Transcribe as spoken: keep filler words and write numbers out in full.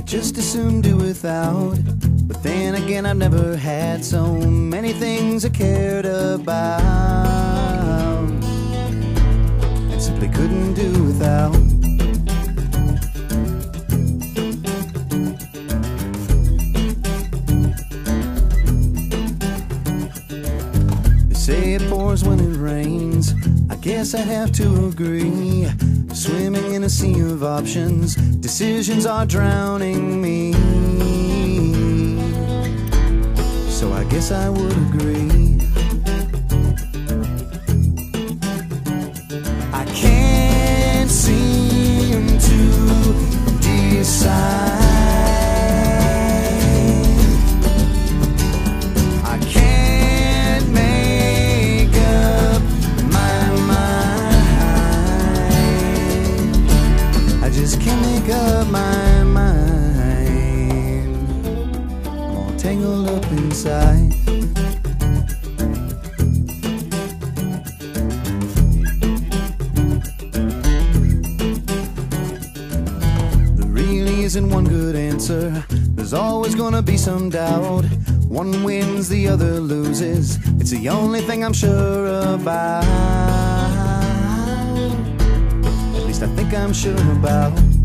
could just as soon do without. But then again, I've never had so many things I cared about, and simply couldn't do without. They say it pours when it rains. I guess I'd have to agree. Swimming in a sea of options, decisions are drowning me. So I guess I would agree. I can't seem to decide. I can't make up my mind. I just can't make up my mind. I'm all tangled up inside. There really isn't one good answer. There's always gonna be some doubt. One wins, the other loses. It's the only thing I'm sure about. At least I think I'm sure about.